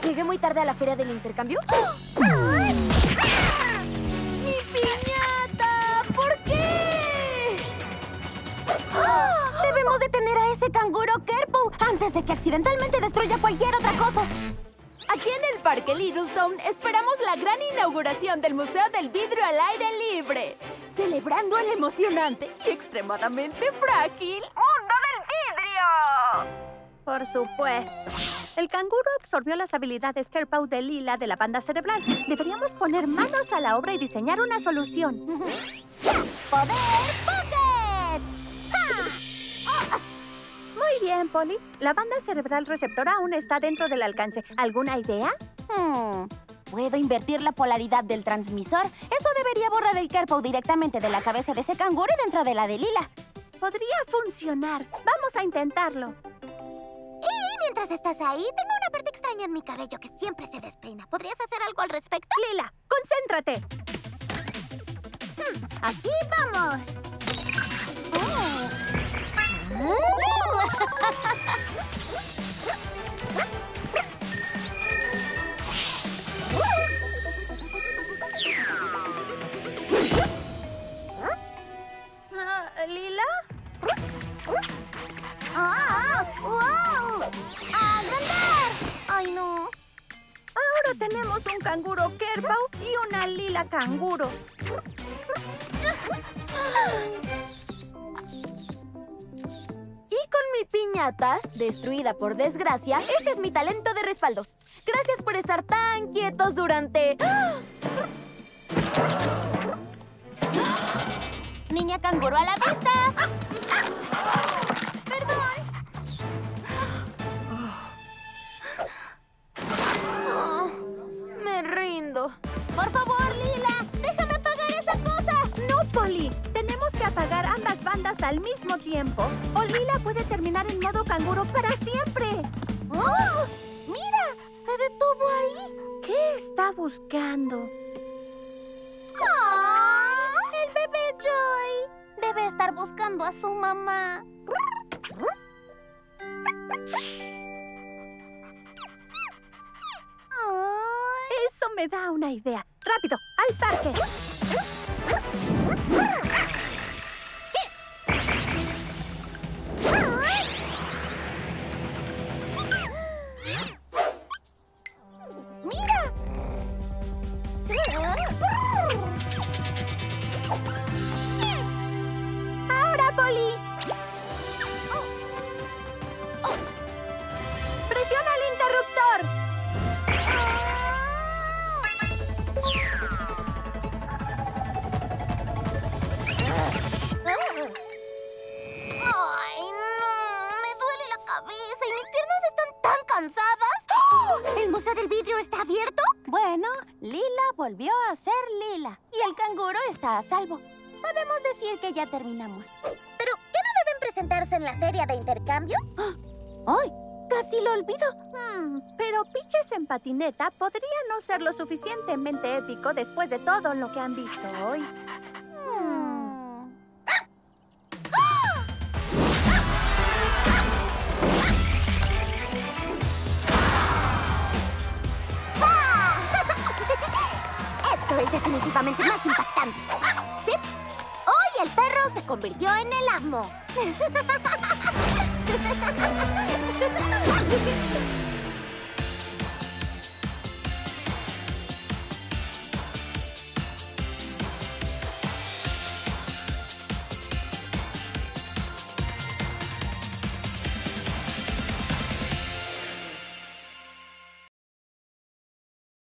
¿Llegué muy tarde a la feria del intercambio? ¡Mi piñata! ¿Por qué? Debemos detener a ese canguro Kerpo antes de que accidentalmente destruya cualquier otra cosa. Aquí en el Parque Littletown esperamos la gran inauguración del Museo del Vidrio al aire libre, celebrando el emocionante y extremadamente frágil mundo del vidrio. Por supuesto. El canguro absorbió las habilidades Kerpau de Lila de la banda cerebral. Deberíamos poner manos a la obra y diseñar una solución. ¡Poder Pocket! Muy bien, Polly. La banda cerebral receptora aún está dentro del alcance. ¿Alguna idea? ¿Puedo invertir la polaridad del transmisor? Eso debería borrar el Kerpau directamente de la cabeza de ese canguro y dentro de la de Lila. Podría funcionar. Vamos a intentarlo. Y mientras estás ahí, tengo una parte extraña en mi cabello que siempre se despeina. ¿Podrías hacer algo al respecto? Lila, concéntrate. Aquí vamos. ¿Lila? ¡Wow! ¡Agrandar! ¡Ay, no! Ahora tenemos un canguro Kerpau y una Lila canguro. Y con mi piñata, destruida por desgracia, este es mi talento de respaldo. Gracias por estar tan quietos durante... ¡Niña canguro a la vista! ¡Perdón! Me rindo. ¡Por favor, Lila! ¡Déjame apagar esa cosa! No, Polly. Tenemos que apagar ambas bandas al mismo tiempo. O Lila puede terminar en modo canguro para siempre. ¡Oh! ¡Mira! ¡Se detuvo ahí! ¿Qué está buscando? ¡Oh! ¡El bebé Joy! Debe estar buscando a su mamá. Eso me da una idea. ¡Rápido! ¡Al parque! ¡Mira! ¡Ahora, Polly! ¡Presiona el interruptor! ¡Ay, no! Me duele la cabeza y mis piernas están tan cansadas. ¡Oh! ¿El Museo del Vidrio está abierto? Bueno, Lila volvió a ser Lila y el canguro está a salvo. Podemos decir que ya terminamos. ¿Pero qué no deben presentarse en la feria de intercambio? ¡Ay! ¡Casi lo olvido! Pero Pitches en patineta podría no ser lo suficientemente épico después de todo lo que han visto hoy. Eso es definitivamente más impactante. ¿Sí? Hoy el perro se convirtió en el amo.